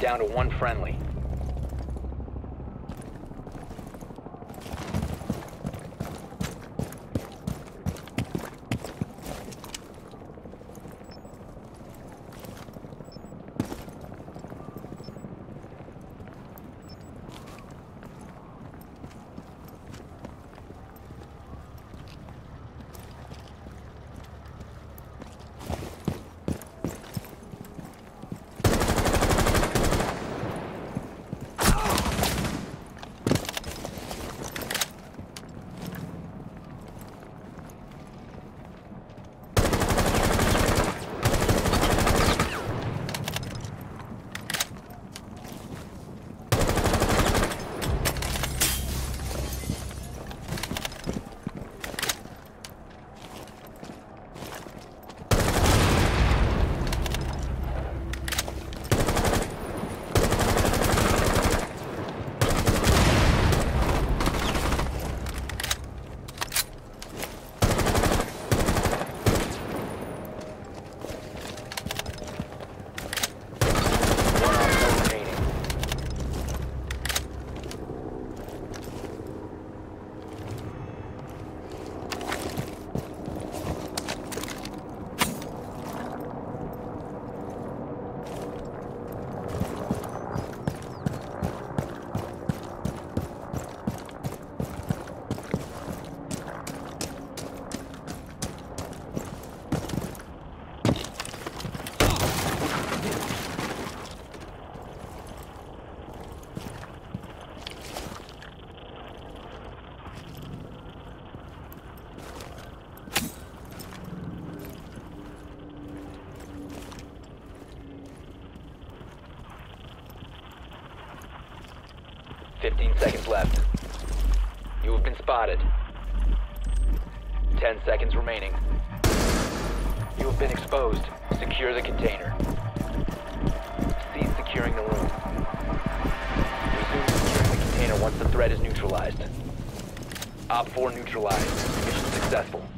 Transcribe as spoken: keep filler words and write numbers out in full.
down to one friendly. Fifteen seconds left. You have been spotted. Ten seconds remaining. You have been exposed. Secure the container. Cease securing the room. Resume securing the container once the threat is neutralized. Op four neutralized. Mission successful.